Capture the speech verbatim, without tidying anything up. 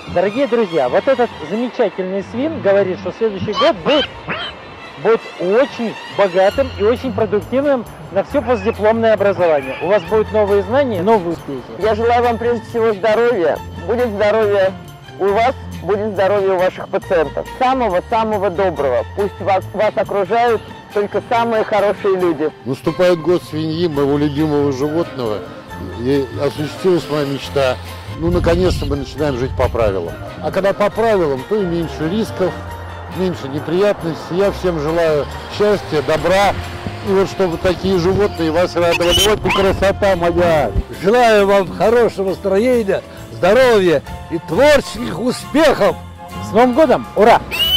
Дорогие друзья, вот этот замечательный свин говорит, что следующий год будет, будет очень богатым и очень продуктивным на все постдипломное образование. У вас будут новые знания, новые успехи. Я желаю вам прежде всего здоровья. Будет здоровье у вас, будет здоровье у ваших пациентов. Самого-самого доброго. Пусть вас, вас окружают только самые хорошие люди. Наступает год свиньи, моего любимого животного, и осуществилась моя мечта. Ну, наконец-то мы начинаем жить по правилам. А когда по правилам, то и меньше рисков, меньше неприятностей. Я всем желаю счастья, добра. И вот чтобы такие животные вас радовали. Вот и красота моя. Желаю вам хорошего настроения, здоровья и творческих успехов. С Новым годом! Ура!